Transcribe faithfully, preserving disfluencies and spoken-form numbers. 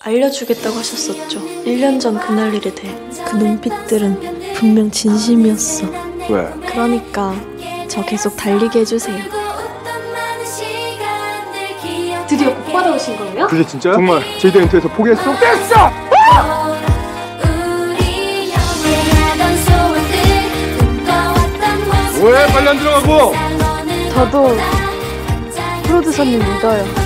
알려주겠다고 하셨었죠. 일 년 전 그날 일에 대해. 그 눈빛들은 분명 진심이었어. 왜? 그러니까 저 계속 달리게 해주세요. 드디어 복 받아오신 거예요? 그게 진짜야? 정말 제이드 엔터에서 포기했어? 됐어! 뭐해? 빨리 안 들어가고! 저도 프로듀서님 믿어요.